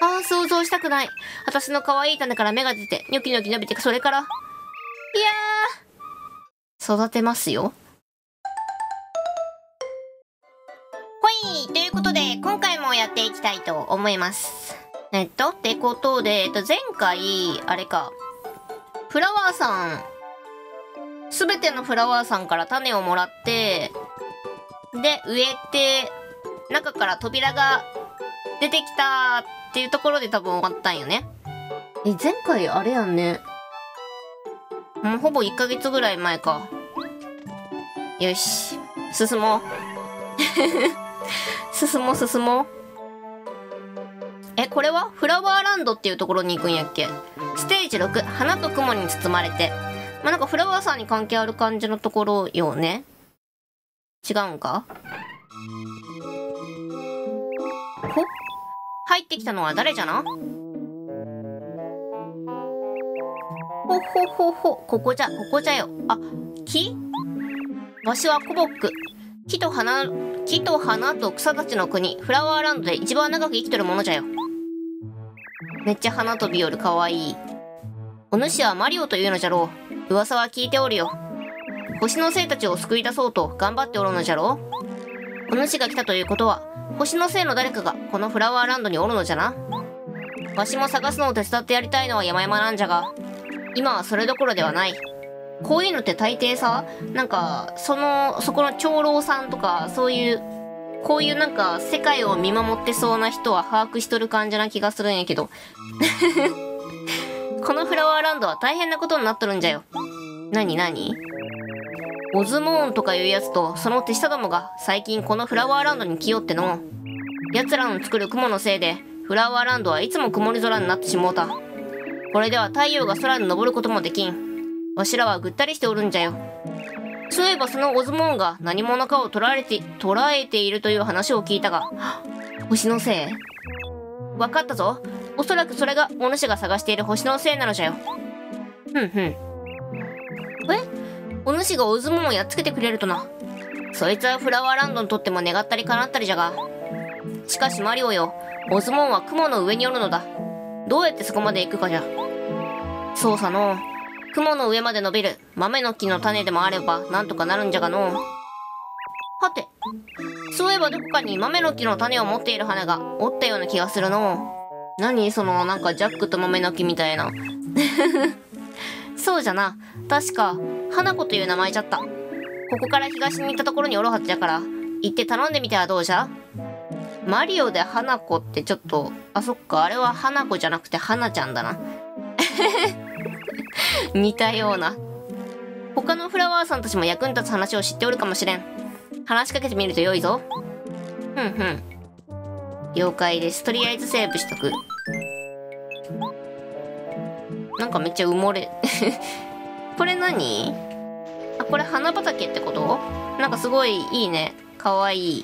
ああ、想像したくない。私の可愛い種から芽が出て、ニョキニョキ伸びて、それから。いやー、育てますよ。ほい、ということで、今回もやっていきたいと思います。ってことで、前回、あれか、フラワーさん、すべてのフラワーさんから種をもらって、で、植えて、中から扉が出てきたっていうところで多分終わったんよね。前回あれやんね。もうほぼ1ヶ月ぐらい前か。よし。進もう。進もう。これはフラワーランドっていうところに行くんやっけ。ステージ6、花と雲に包まれて。まあ、なんかフラワーさんに関係ある感じのところよね。違うんか？ほ？入ってきたのは誰じゃな？ここじゃよ。あ、木？わしはコボック。木と花と草たちの国、フラワーランドで一番長く生きとるものじゃよ。めっちゃ花飛びよるかわいい。お主はマリオというのじゃろう。噂は聞いておるよ。星の精たちを救い出そうと頑張っておるのじゃろう。お主が来たということは、星の精の誰かがこのフラワーランドにおるのじゃな。わしも探すのを手伝ってやりたいのは山々なんじゃが、今はそれどころではない。こういうのって大抵さ、なんか、そこの長老さんとか、そういう、こういうなんか、世界を見守ってそうな人は把握しとる感じな気がするんやけど。このフラワーランドは大変なことになっとるんじゃよ。なにオズモーンとかいうやつと、その手下どもが最近このフラワーランドに来よっての。奴らの作る雲のせいで、フラワーランドはいつも曇り空になってしもうた。これでは太陽が空に昇ることもできん。わしらはぐったりしておるんじゃよ。そういえばそのオズモーンが何者かを捉えているという話を聞いたが、星のせい？わかったぞ。おそらくそれがお主が探している星のせいなのじゃよ。お主がオズモーンをやっつけてくれるとな。そいつはフラワーランドにとっても願ったり叶ったりじゃが。しかしマリオよ、オズモーンは雲の上におるのだ。どうやってそこまで行くかじゃ。そうさの。雲の上まで伸びる豆の木の種でもあればなんとかなるんじゃがの。はて、そういえばどこかに豆の木の種を持っている花がおったような気がするの。何そのなんかジャックと豆の木みたいな。そうじゃな、確か花子という名前じゃった。ここから東に行ったところにおるはずじゃから、行って頼んでみてはどうじゃ。マリオで花子ってちょっと、あ、そっか、あれは花子じゃなくて花ちゃんだな。似たような。他のフラワーさんたちも役に立つ話を知っておるかもしれん。話しかけてみると良いぞ。了解です。とりあえずセーブしとく。なんかめっちゃ埋もれ。これ何？あ、これ花畑ってこと？なんかすごいいいね。かわいい。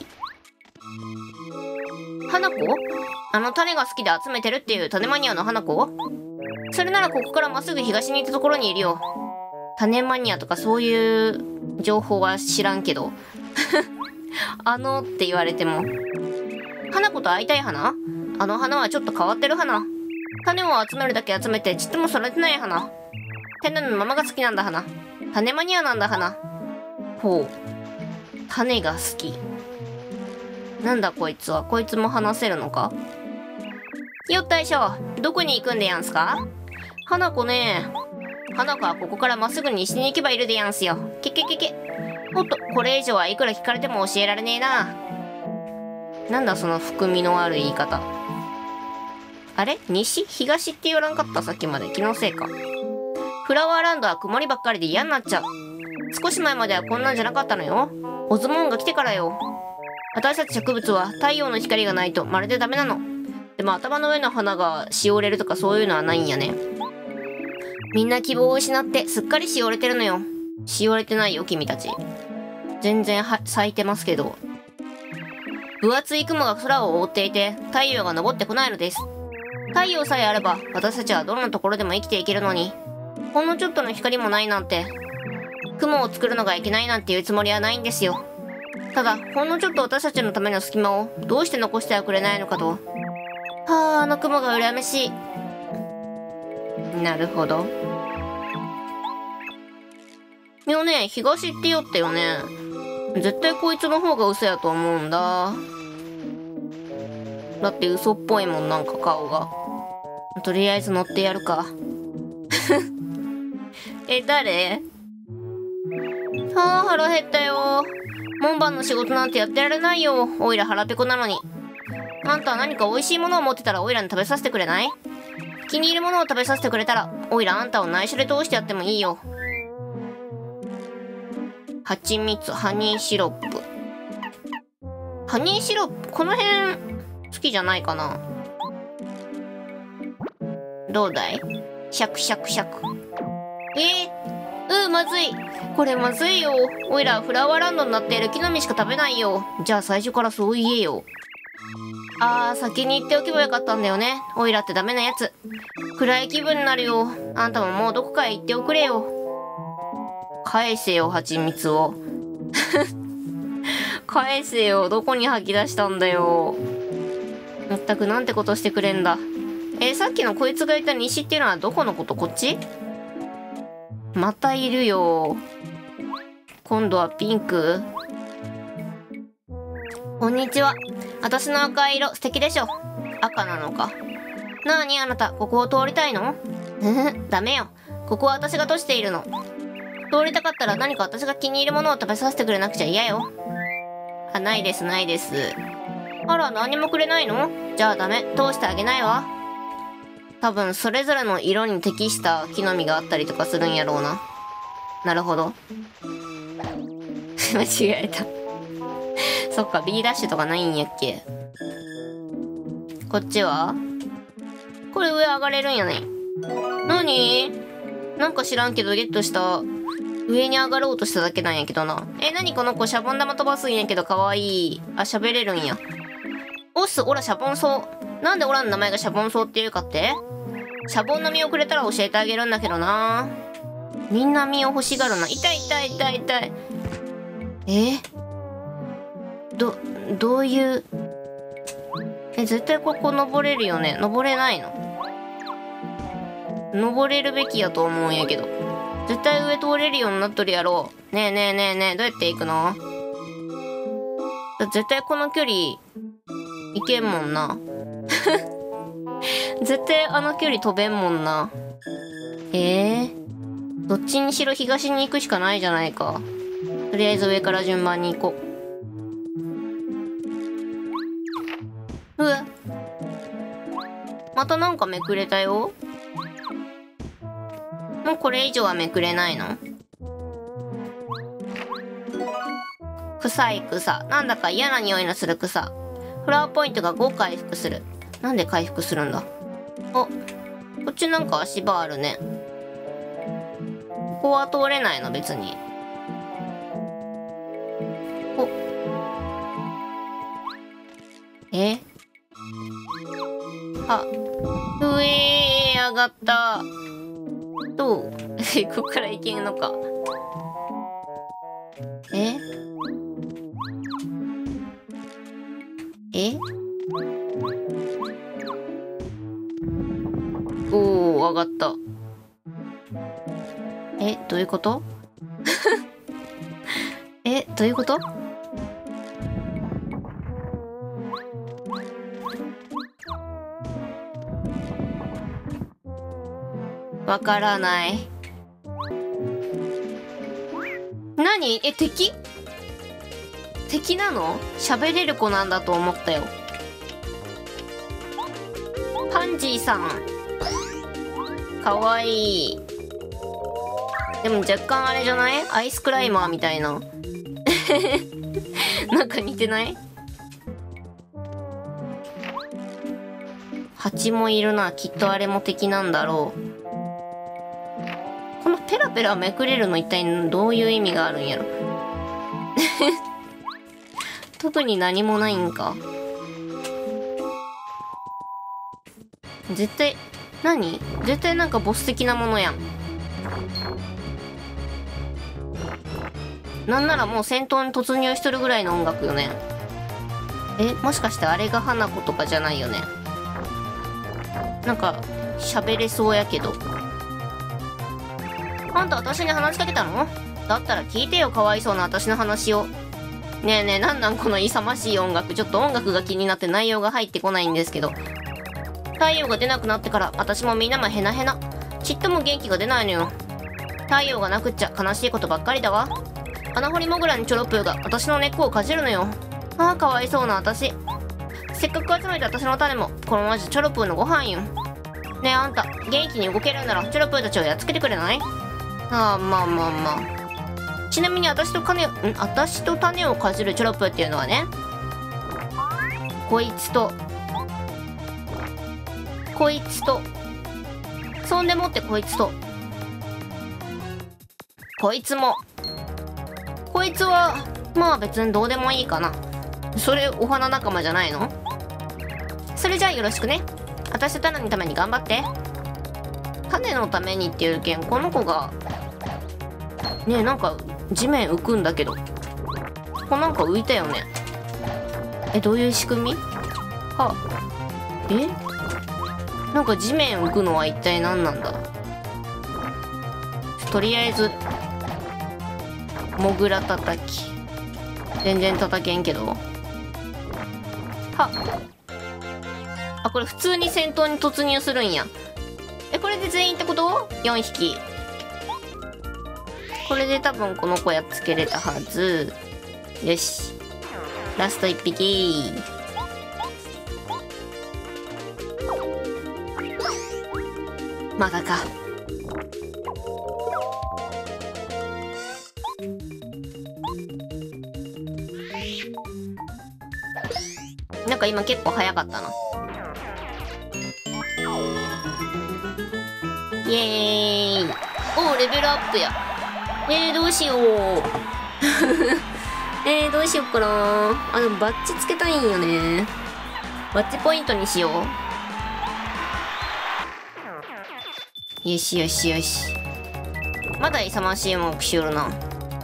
花子？あの種が好きで集めてるっていう種マニアの花子？それならここからまっすぐ東に行ったところにいるよ。種マニアとかそういう情報は知らんけど。って言われても。花子と会いたい花？あの花はちょっと変わってる花。種を集めるだけ集めてちっとも育てない花。種のままが好きなんだ花。種マニアなんだ花。ほう。種が好き。なんだこいつは。こいつも話せるのか？よっ大将、どこに行くんでやんすか？花子ね。花子はここからまっすぐ西に行けばいるでやんすよ。け。おっと、これ以上はいくら聞かれても教えられねえな。なんだその含みのある言い方。あれ？西？東って言わらんかったさっきまで。気のせいか。フラワーランドは曇りばっかりで嫌になっちゃう。少し前まではこんなんじゃなかったのよ。オズモーンが来てからよ。私たち植物は太陽の光がないとまるでダメなの。でも頭の上の花がしおれるとかそういうのはないんやね。みんな希望を失ってすっかりしおれてるのよ。しおれてないよ君たち。全然咲いてますけど。分厚い雲が空を覆っていて太陽が昇ってこないのです。太陽さえあれば私たちはどんなところでも生きていけるのに、ほんのちょっとの光もないなんて。雲を作るのがいけないなんていうつもりはないんですよ。ただほんのちょっと私たちのための隙間をどうして残してはくれないのかと。 はあ、あの雲が羨ましい。なるほど。いやね、東って言ったよね。絶対こいつの方が嘘やと思うんだ。だって嘘っぽいもん、なんか顔が。とりあえず乗ってやるか。誰？はあ、腹減ったよ。門番の仕事なんてやってられないよ。おいら腹ペコなのに。あんたは何か美味しいものを持ってたらおいらに食べさせてくれない？気に入るものを食べさせてくれたらおいらあんたを内緒で通してやってもいいよ。蜂蜜、ハニーシロップ。ハニーシロップ、この辺好きじゃないかな。どうだい？シャクシャクシャク。まずい。これまずいよ。おいらフラワーランドになっている木の実しか食べないよ。じゃあ最初からそう言えよ。先に言っておけばよかったんだよね。おいらってダメなやつ。暗い気分になるよ。あんたももうどこかへ行っておくれよ。返せよ、蜂蜜を。返せよ、どこに吐き出したんだよ。まったくなんてことしてくれんだ。さっきのこいつがいた西っていうのはどこのこと？こっち？またいるよ。今度はピンク？こんにちは。私の赤い色素敵でしょ。赤なのか。なにあなた、ここを通りたいの？ダメよ。ここは私が閉じているの。通りたかったら何か私が気に入るものを食べさせてくれなくちゃ嫌よ。ないですないです。あら、何もくれないの？じゃあダメ。通してあげないわ。多分それぞれの色に適した木の実があったりとかするんやろうな。なるほど。間違えた。そっか、B ダッシュとかないんやっけ。こっちはこれ上上がれるんやね。なに？なんか知らんけどゲットした。上に上がろうとしただけなんやけどな。なにこの子、シャボン玉飛ばすんやけどかわいい。喋れるんや。おっす、オラシャボンソウ。なんでオラの名前がシャボンソウっていうかって？シャボンの実をくれたら教えてあげるんだけどな。みんな実を欲しがるな。痛い痛い痛い痛い。どういう。絶対ここ登れるよね。登れないの？登れるべきやと思うんやけど。絶対上通れるようになっとるやろ。ねえねえねえねえ、どうやって行くの？絶対この距離行けんもんな。絶対あの距離飛べんもんな。どっちにしろ東に行くしかないじゃないか。とりあえず上から順番に行こう。またなんかめくれたよ。もうこれ以上はめくれないの？臭い草。なんだか嫌な匂いのする草。フラワーポイントが5回復する。なんで回復するんだ？こっちなんか足場あるね。ここは通れないの別に。上がった。どう？ここから行けんのか。おー、上がった。どういうこと？どういうこと？わからない。何？敵なの？喋れる子なんだと思ったよ。パンジーさん。かわいい。でも若干あれじゃない？アイスクライマーみたいな。なんか似てない？蜂もいるな。きっとあれも敵なんだろう。このペラペラめくれるの一体どういう意味があるんやろ。特に何もないんか。絶対絶対なんかボス的なものやん。なんならもう戦闘に突入しとるぐらいの音楽よね。もしかしてあれが花子とかじゃないよね。 なんか喋れそうやけど。あんた私に話しかけたの？だったら聞いてよ、かわいそうな私の話を。ねえねえ、なんなんこの勇ましい音楽。ちょっと音楽が気になって内容が入ってこないんですけど。太陽が出なくなってから私もみんなもヘナヘナ。ちっとも元気が出ないのよ。太陽がなくっちゃ悲しいことばっかりだわ。穴掘りモグラにチョロプーが私の根っこをかじるのよ。ああ、かわいそうな私。せっかく集めた私の種もこのままじゃチョロプーのご飯よ。ねえあんた、元気に動けるんならチョロプーたちをやっつけてくれない？ああ、まあまあまあ。ちなみに私と種をかじるチョロプーっていうのはね、こいつとそんでもってこいつとこいつも、こいつはまあ別にどうでもいいかな。それお花仲間じゃないの？それじゃあよろしくね。私と種のために頑張って。種のためにっていうけん、この子がねえ、なんか地面浮くんだけど、こなんか浮いたよね。どういう仕組み？はなんか地面浮くのは一体何なんだ？とりあえずモグラ叩き。全然叩けんけど。あ、これ普通に戦闘に突入するんや。これで全員ってこと？ 4 匹。これで多分この子やっつけれたはず。よし、ラスト1匹。まだか。なんか今結構早かったな。イエーイ。おー、レベルアップや。どうしよう。どうしよっかな。あ、でもバッジつけたいんよね。バッジポイントにしよう。よしよしよし。まだ勇ましい目しよるな。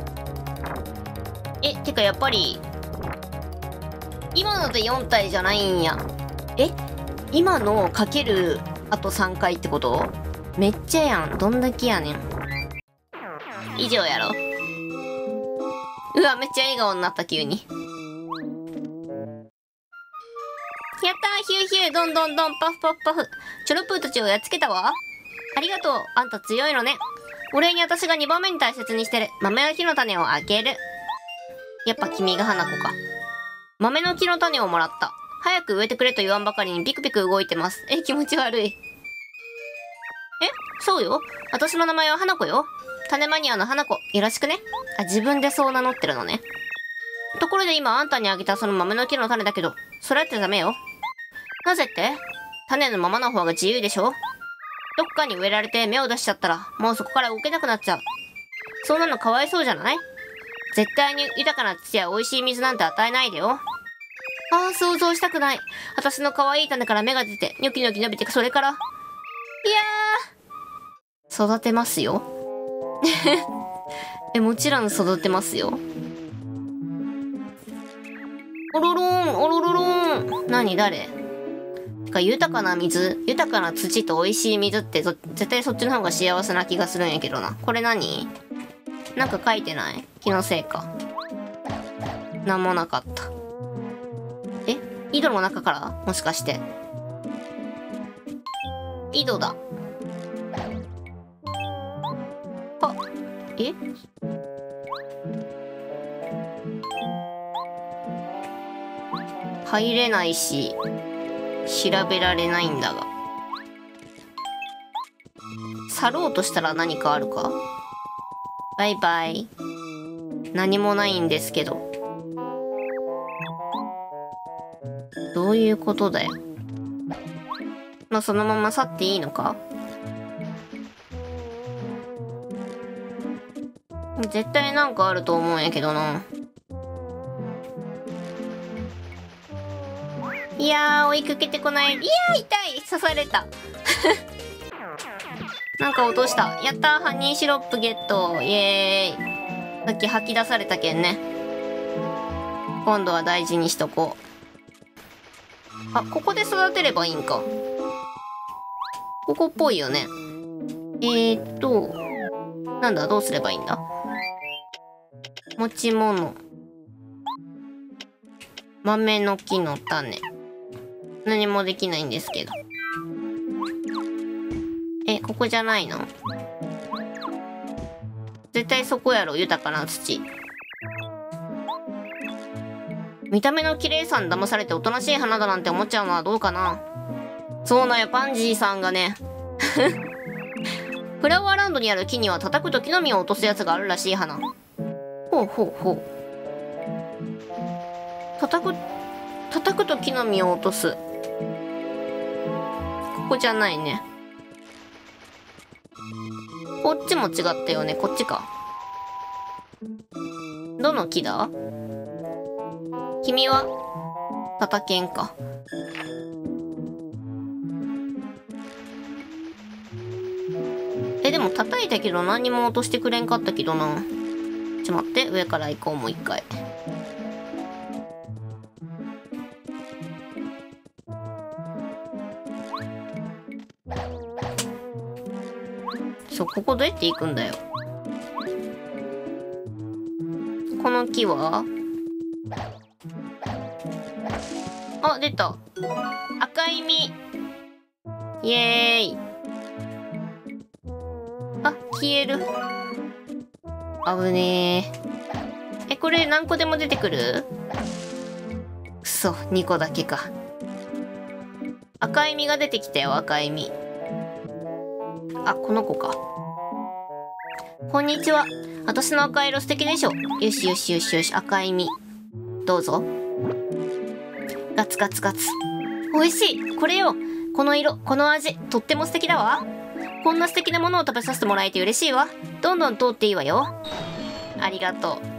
てかやっぱり今ので4体じゃないんや。今のかけるあと3回ってこと？めっちゃやん。どんだけやねん。以上やろ。うわ、めっちゃ笑顔になった急に。やったー、ヒューヒュー、どんどんどん、パフパフパフ。チョロプーたちをやっつけたわ。ありがとう。あんた強いのね。お礼に私が2番目に大切にしてる豆の木の種をあげる。やっぱ君が花子か。豆の木の種をもらった。早く植えてくれと言わんばかりにピクピク動いてます。気持ち悪い。そうよ。私の名前は花子よ。種マニアの花子。よろしくね。あ、自分でそう名乗ってるのね。ところで今あんたにあげたその豆の木の種だけど、それってダメよ。なぜって？種のままの方が自由でしょ？どっかに植えられて芽を出しちゃったら、もうそこから動けなくなっちゃう。そんなのかわいそうじゃない？絶対に豊かな土や美味しい水なんて与えないでよ。ああ、想像したくない。私の可愛い種から芽が出て、ニョキニョキ伸びて、それから。いやー。育てますよ。もちろん育てますよ。おろろん、おろろろん。何、誰？てか、豊かな水、豊かな土と美味しい水って絶対そっちの方が幸せな気がするんやけどな。これ何？なんか書いてない？気のせいか。なんもなかった。井戸の中から？もしかして。井戸だ。入れないし、調べられないんだが。去ろうとしたら何かあるか？バイバイ。何もないんですけど。どういうことだよ。まあ、そのまま去っていいのか？絶対なんかあると思うんやけどな。いやー、追いかけてこない。いやー、痛い。刺された。なんか落とした。やったー、ハニーシロップゲット。イエーイ。さっき吐き出されたけんね。今度は大事にしとこう。あ、ここで育てればいいんか。 ここっぽいよね。なんだ、どうすればいいんだ？持ち物。豆の木の種。何もできないんですけど。ここじゃないの？絶対そこやろ、豊かな土。見た目の綺麗さに騙されておとなしい花だなんて思っちゃうのはどうかな。そうなんよ、パンジーさんがね。フラワーランドにある木には叩くと木の実を落とすやつがあるらしい花。ほうほうほう。叩くと木の実を落とす。ここじゃないね。こっちも違ったよね。こっちか。どの木だ？君は叩けんか。でも叩いたけど何も落としてくれんかったけどな。ちょっと待って、上から行こう、もう一回。そう、ここどうやって行くんだよ。この木は？あ、出た。赤い実。イエーイ。あ、消える。危ねえ。これ何個でも出てくる？くそ、2個だけか。赤い実が出てきたよ、赤い実。あ、この子か。こんにちは。私の赤色素敵でしょ。よしよしよしよし、赤い実。どうぞ。ガツガツガツ。美味しい。これよ。この色、この味、とっても素敵だわ。こんな素敵なものを食べさせてもらえて嬉しいわ。どんどん通っていいわよ。ありがとう。